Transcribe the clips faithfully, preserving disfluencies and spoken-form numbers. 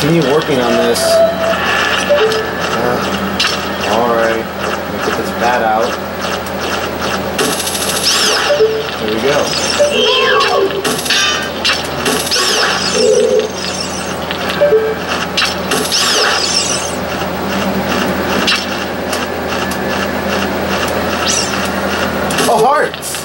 continue working on this. Uh, Alright, let me get this bat out. There we go. Oh, hearts!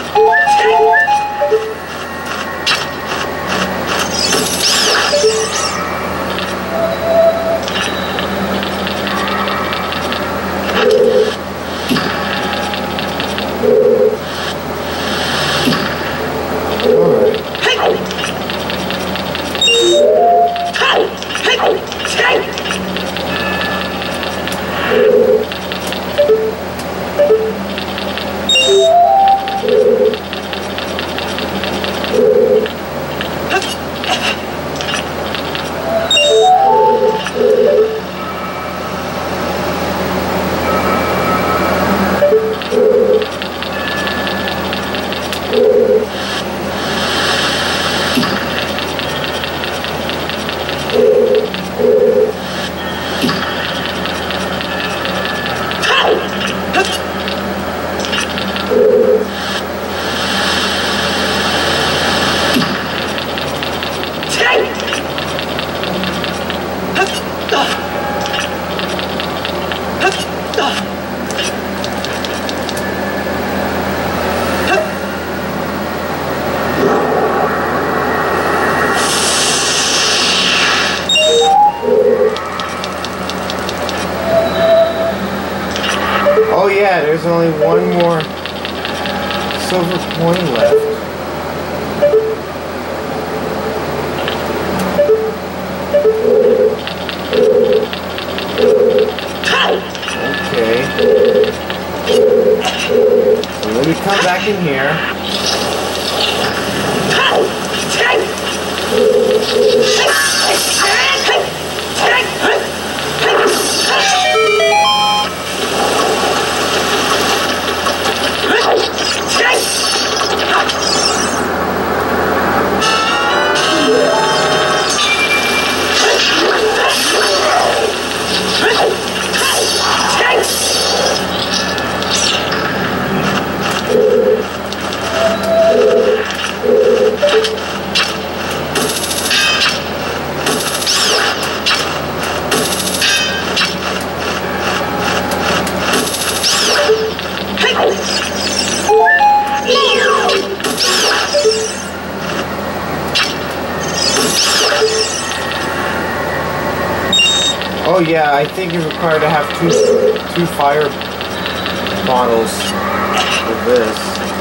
Oh yeah, there's only one more silver coin left. Okay. So let me come back in here. Oh yeah, I think you're required to have two two fire bottles with this.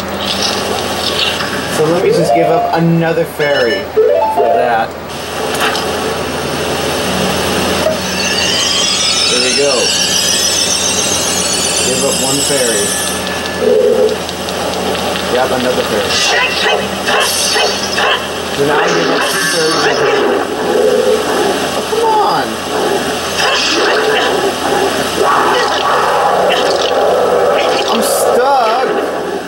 So let me just give up another fairy for that. There we go. Give up one fairy. Yep, another fairy. So now I give up two fairies. Oh, come on! I'm stuck!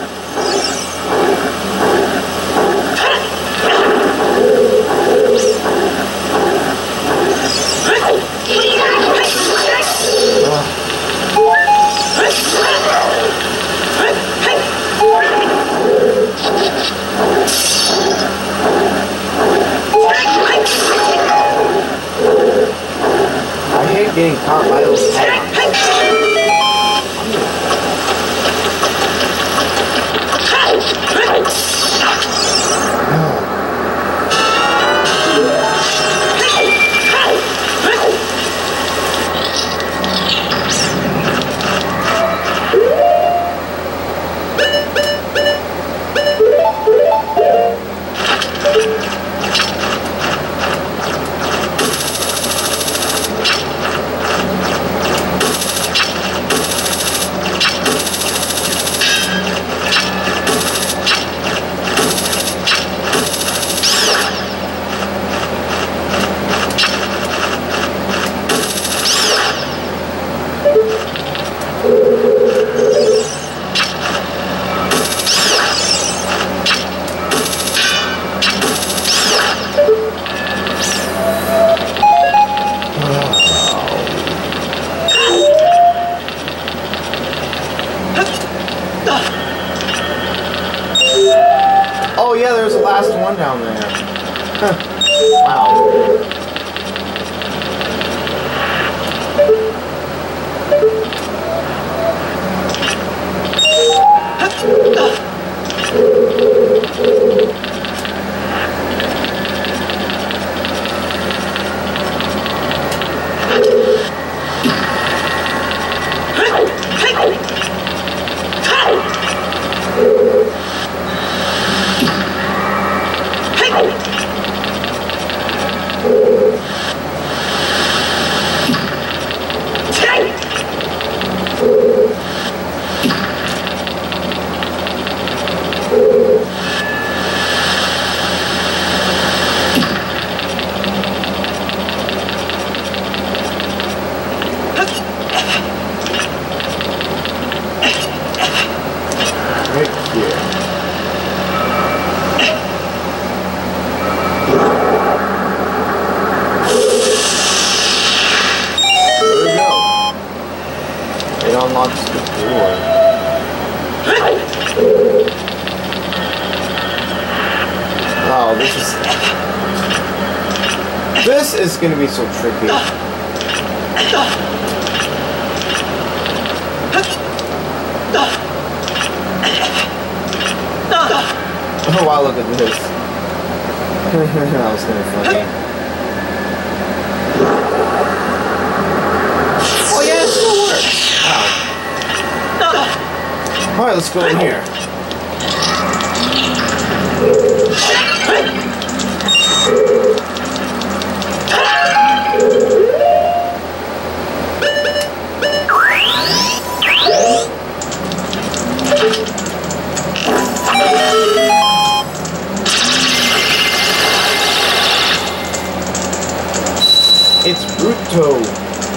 I hate getting caught by those hands. Wow. Unlocks the door. Oh, this is... This is gonna be so tricky. Oh wow, look at this. That was kinda funny. Oh yeah, it still works. Alright, let's go in here. It's Bruto.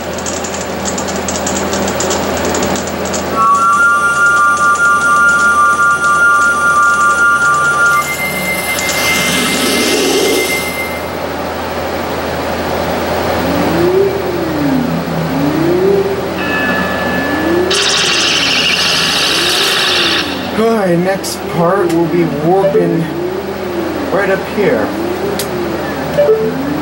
Alright, next part will be warping right up here.